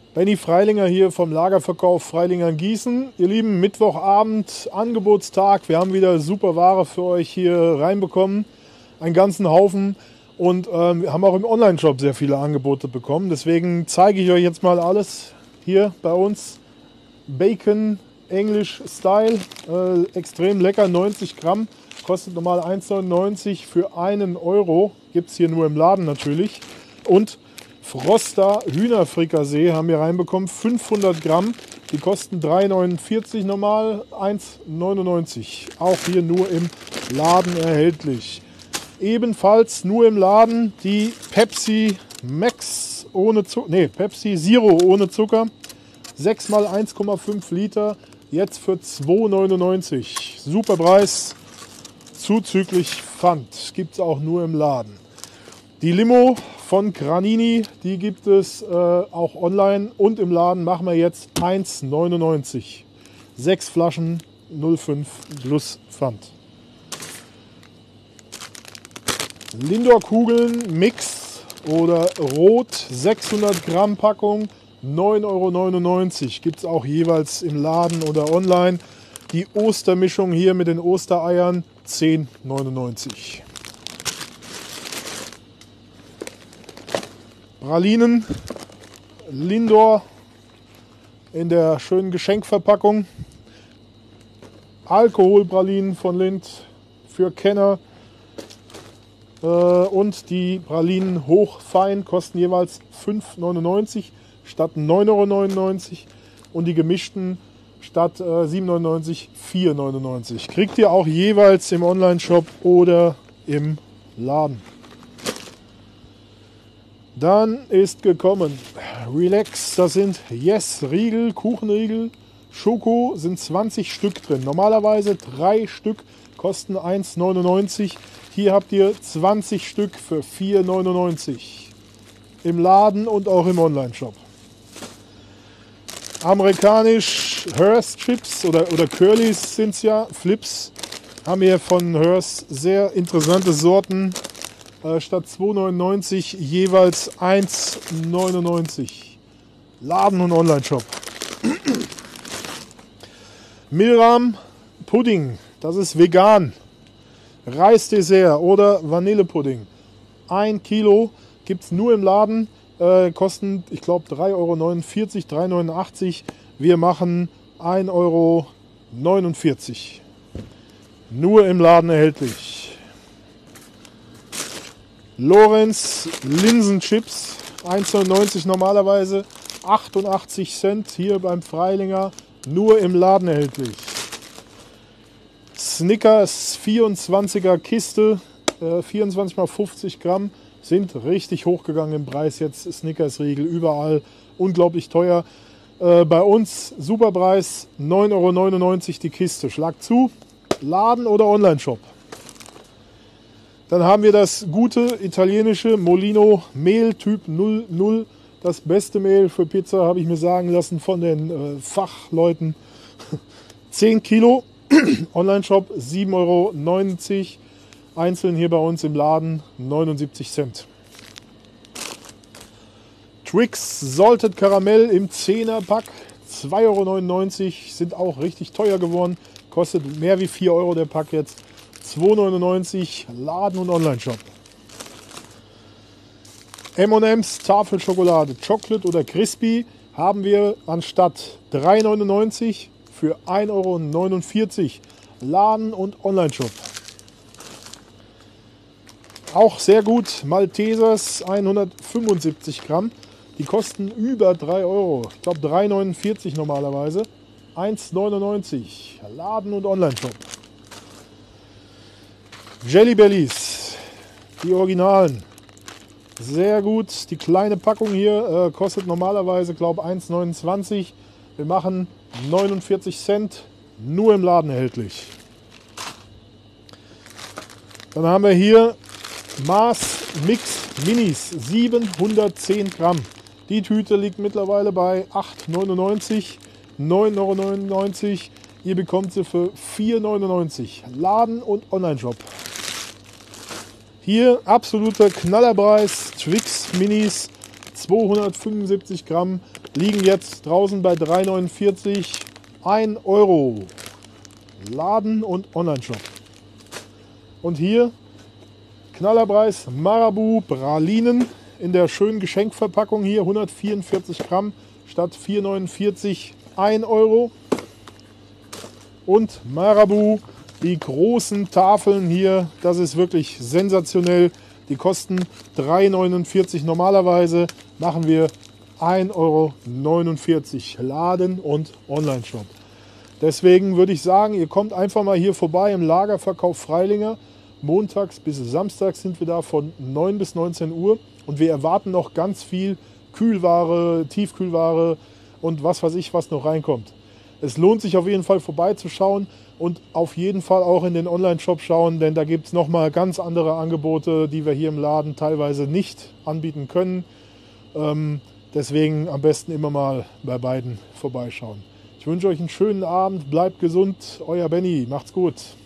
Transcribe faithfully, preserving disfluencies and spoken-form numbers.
Benny Freilinger hier vom Lagerverkauf Freilinger Gießen. Ihr Lieben, Mittwochabend, Angebotstag. Wir haben wieder super Ware für euch hier reinbekommen. Einen ganzen Haufen. Und ähm, wir haben auch im Online-Shop sehr viele Angebote bekommen. Deswegen zeige ich euch jetzt mal alles hier bei uns. Bacon English Style. Äh, extrem lecker, neunzig Gramm. Kostet normal eins neunundneunzig für einen Euro. Gibt es hier nur im Laden natürlich. Und Froster Hühnerfrikassee haben wir reinbekommen, fünfhundert Gramm, die kosten drei neunundvierzig normal, eins neunundneunzig, auch hier nur im Laden erhältlich. Ebenfalls nur im Laden die Pepsi Max ohne Zucker, nee, Pepsi Zero ohne Zucker, sechs mal eins Komma fünf Liter, jetzt für zwei neunundneunzig, super Preis, zuzüglich Pfand, gibt es auch nur im Laden. Die Limo von Granini, die gibt es äh, auch online und im Laden machen wir jetzt eins neunundneunzig. Sechs Flaschen null fünf plus Pfand. Lindor Kugeln Mix oder Rot, sechshundert Gramm Packung, neun neunundneunzig Euro. Gibt es auch jeweils im Laden oder online. Die Ostermischung hier mit den Ostereiern, zehn neunundneunzig. Pralinen, Lindor in der schönen Geschenkverpackung. Alkoholpralinen von Lind für Kenner. Äh, und die Pralinen hochfein kosten jeweils fünf neunundneunzig statt neun neunundneunzig Euro. Und die gemischten statt äh, sieben neunundneunzig vier neunundneunzig. Kriegt ihr auch jeweils im Online-Shop oder im Laden. Dann ist gekommen Relax, das sind Yes Riegel, Kuchenriegel, Schoko, sind zwanzig Stück drin. Normalerweise drei Stück kosten eins neunundneunzig. Hier habt ihr zwanzig Stück für vier neunundneunzig. Im Laden und auch im Online-Shop. Amerikanisch Hearst Chips oder, oder Curlys sind es ja, Flips. Haben wir von Hearst sehr interessante Sorten. Äh, statt zwei neunundneunzig jeweils eins neunundneunzig. Laden und Online-Shop. Milram Pudding, das ist vegan. Reisdessert oder Vanillepudding. Ein Kilo gibt es nur im Laden. Äh, kosten, ich glaube, drei neunundvierzig Euro, drei neunundachtzig. Wir machen ein neunundvierzig Euro. Nur im Laden erhältlich. Lorenz Linsenchips, eins neunundneunzig normalerweise, achtundachtzig Cent hier beim Freilinger, nur im Laden erhältlich. Snickers vierundzwanziger Kiste, äh, vierundzwanzig mal fünfzig Gramm, sind richtig hochgegangen im Preis jetzt. Snickers Riegel überall, unglaublich teuer. Äh, bei uns Superpreis, neun neunundneunzig Euro die Kiste. Schlag zu, Laden oder Online-Shop. Dann haben wir das gute italienische Molino Mehl Typ null null. Das beste Mehl für Pizza, habe ich mir sagen lassen von den äh, Fachleuten. zehn Kilo, Online-Shop sieben neunundneunzig Euro. Einzeln hier bei uns im Laden neunundsiebzig Cent. Twix Salted Karamell im zehner-Pack, zwei neunundneunzig Euro. Sind auch richtig teuer geworden. Kostet mehr wie vier Euro der Pack jetzt. zwei neunundneunzig, Laden und Online-Shop. M und M's Tafelschokolade, Chocolate oder Crispy haben wir anstatt drei neunundneunzig für ein neunundvierzig Euro. Laden und Online-Shop. Auch sehr gut, Maltesers hundertfünfundsiebzig Gramm. Die kosten über drei Euro. Ich glaube drei neunundvierzig normalerweise. eins neunundneunzig, Laden und Online-Shop. Jelly Bellies, die Originalen, sehr gut. Die kleine Packung hier äh, kostet normalerweise, glaube ich, eins neunundzwanzig. Wir machen neunundvierzig Cent, nur im Laden erhältlich. Dann haben wir hier Mars Mix Minis, siebenhundertzehn Gramm. Die Tüte liegt mittlerweile bei acht neunundneunzig, neun neunundneunzig. Ihr bekommt sie für vier neunundneunzig. Laden und Online-Shop. Hier absoluter Knallerpreis, Twix Minis, zweihundertfünfundsiebzig Gramm, liegen jetzt draußen bei drei neunundvierzig. ein Euro. Laden und Online-Shop. Und hier Knallerpreis Marabu Pralinen in der schönen Geschenkverpackung hier, hundertvierundvierzig Gramm statt vier neunundvierzig, ein Euro. Und Marabu, die großen Tafeln hier, das ist wirklich sensationell. Die kosten drei neunundvierzig normalerweise, machen wir ein Euro neunundvierzig, Laden und Online-Shop. Deswegen würde ich sagen, ihr kommt einfach mal hier vorbei im Lagerverkauf Freilinger. Montags bis samstags sind wir da von neun bis neunzehn Uhr und wir erwarten noch ganz viel Kühlware, Tiefkühlware und was weiß ich, was noch reinkommt. Es lohnt sich auf jeden Fall vorbeizuschauen und auf jeden Fall auch in den Online-Shop schauen, denn da gibt es nochmal ganz andere Angebote, die wir hier im Laden teilweise nicht anbieten können. Ähm, deswegen am besten immer mal bei beiden vorbeischauen. Ich wünsche euch einen schönen Abend, bleibt gesund, euer Benny, macht's gut.